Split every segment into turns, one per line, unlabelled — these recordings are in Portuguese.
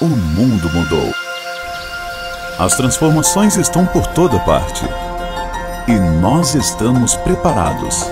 O mundo mudou. As transformações estão por toda parte. E nós estamos preparados.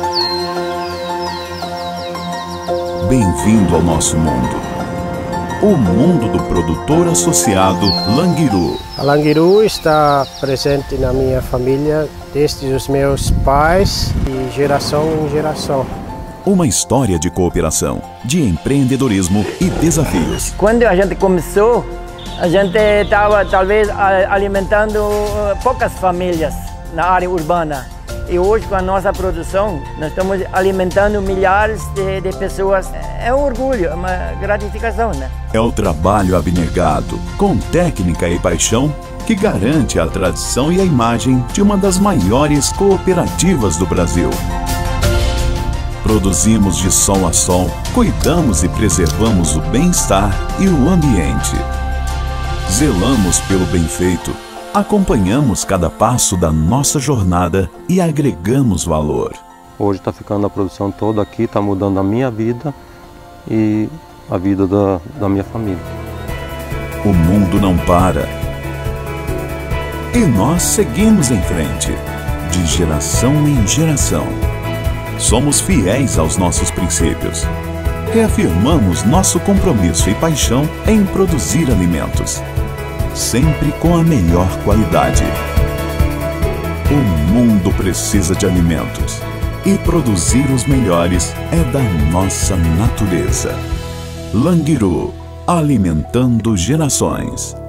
Bem-vindo ao nosso mundo. O mundo do produtor associado Languiru.
A Languiru está presente na minha família desde os meus pais e geração em geração.
Uma história de cooperação, de empreendedorismo e desafios.
Quando a gente começou, a gente estava talvez alimentando poucas famílias na área urbana. E hoje, com a nossa produção, nós estamos alimentando milhares de pessoas. É um orgulho, é uma gratificação, né?
É o trabalho abnegado, com técnica e paixão, que garante a tradição e a imagem de uma das maiores cooperativas do Brasil. Produzimos de sol a sol, cuidamos e preservamos o bem-estar e o ambiente. Zelamos pelo bem feito, acompanhamos cada passo da nossa jornada e agregamos valor.
Hoje está ficando a produção toda aqui, está mudando a minha vida e a vida da minha família.
O mundo não para. E nós seguimos em frente, de geração em geração. Somos fiéis aos nossos princípios. Reafirmamos nosso compromisso e paixão em produzir alimentos, sempre com a melhor qualidade. O mundo precisa de alimentos e produzir os melhores é da nossa natureza. Languiru, alimentando gerações.